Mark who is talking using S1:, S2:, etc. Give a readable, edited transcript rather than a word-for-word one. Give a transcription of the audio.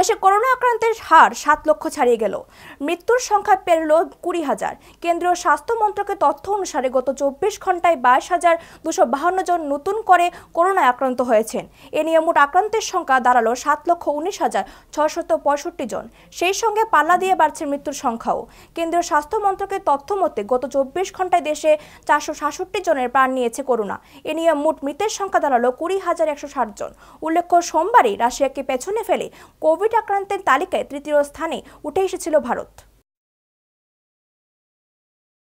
S1: দেশে করোনা আক্রান্তের হার 7 লক্ষ ছাড়িয়ে গেল। মৃত্যুর সংখ্যা পেরল 20,000। কেন্দ্রীয় স্বাস্থ্য মন্ত্রকের তথ্য অনুসারে গত 24 ঘন্টায় 22,252 জন নতুন করে করোনায় আক্রান্ত হয়েছেন। এ নিয়ে মোট আক্রান্তের সংখ্যা দাঁড়ালো 7,19,665 জন। সেই সঙ্গে পাল্লা দিয়ে বাড়ছে মৃত্যুর সংখ্যাও। কেন্দ্রীয় স্বাস্থ্য মন্ত্রকের তথ্য মতে গত 24 ঘন্টায় দেশে 466 জনের প্রাণ নিয়েছে করোনা। এ নিয়ে মোট মৃতের সংখ্যা দাঁড়ালো 20,160 জন। উল্লেখ্য, সোমবারই রাশিয়াকে পেছনে ফেলে কোভিড আক্রান্তের তালিকায় তৃতীয় স্থানে উঠে এসেছিল ভারত।